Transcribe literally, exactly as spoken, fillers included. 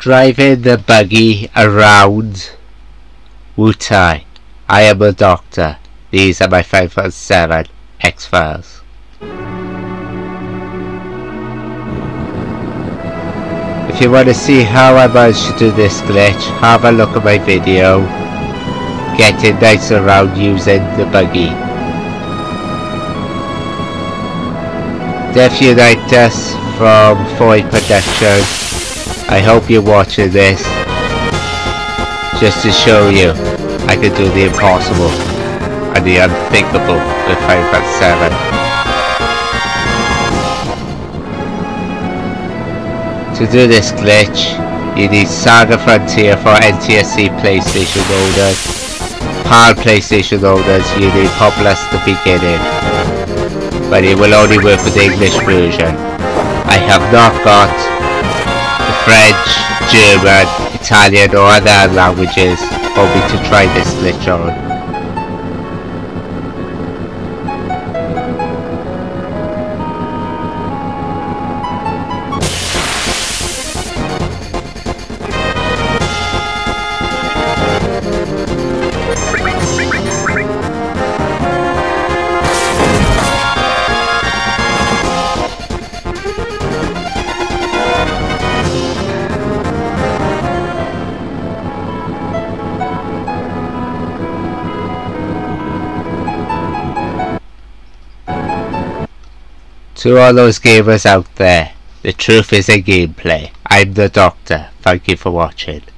Driving the buggy around Wutai. I am a doctor. These are my five one seven X-Files. If you want to see how I managed to do this glitch, have a look at my video getting nice around using the buggy. Def Unitas from Foy Productions. I hope you're watching this just to show you I can do the impossible and the unthinkable with five one seven. To do this glitch, you need Saga Frontier for N T S C PlayStation owners. PAL PlayStation owners, you need Populous the Beginning, but it will only work with the English version. I have not got the French, German, Italian or other languages for me to try this glitch on. To all those gamers out there, the truth is in gameplay. I'm the Doctor. Thank you for watching.